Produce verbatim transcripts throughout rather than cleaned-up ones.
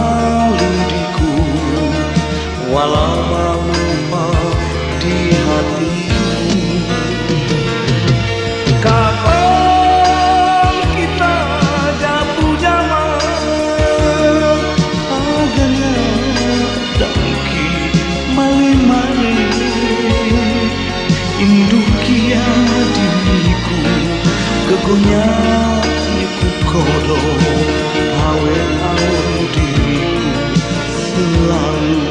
selalu diku, walau lupa di hatimu. Kapan kita jatuh zaman, agaknya dangki mali-mali, induk kia diriku, kegonya iku kodo, hawe hawe diriku selalu.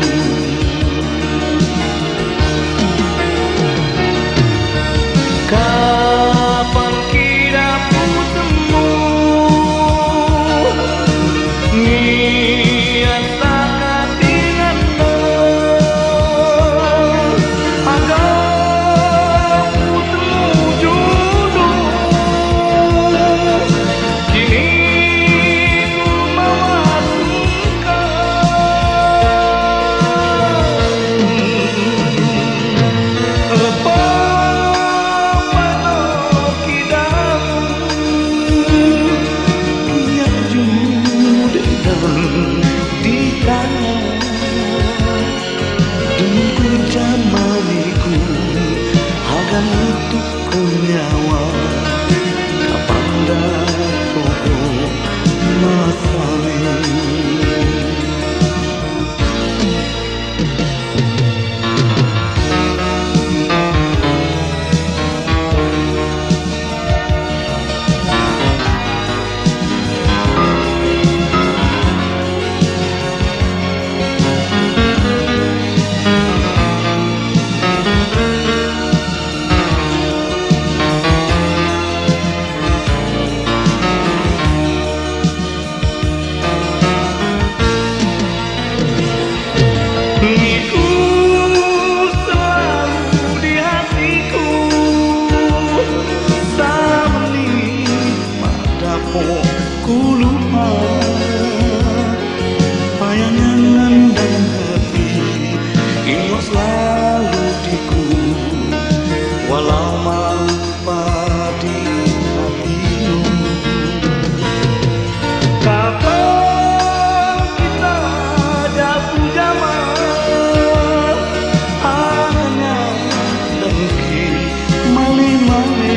Kapan kita bertemu, niat takkan denganmu, agar ku temu jodoh. Kini ku mawas engkau. Jamaniku akan untuk nyawa, kapan dapat masane. Ku lupa bayangan dan hati, ingin selalu diku, walau lupa di hatimu. Kapan kita jatuh zaman, hanya dengki mali-mali,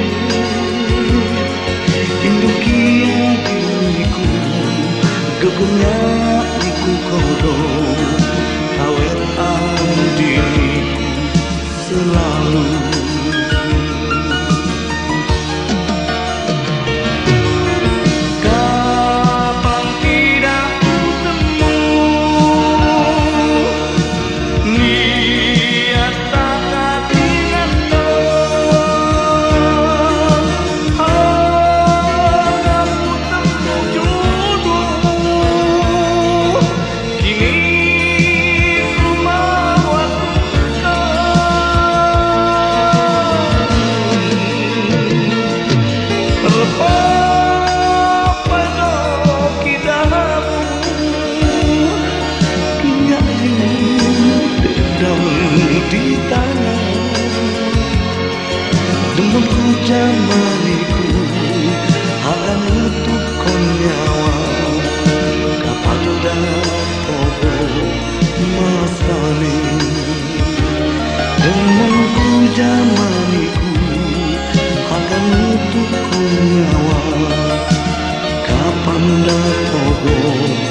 induk kia diriku, gegunya iku kodo, awet am diriku selalu. Kapan tidak bertemu, niat takkan denganmu, agar ku temu jodoh. Kini ku mawas engkau. Lepas pada kidamu, ingat dendam di tanah, demamku jamaniku akan untuk nyawa, kapan dapat masane. Demamku jamaniku akan untuk nyawa, kapan dapat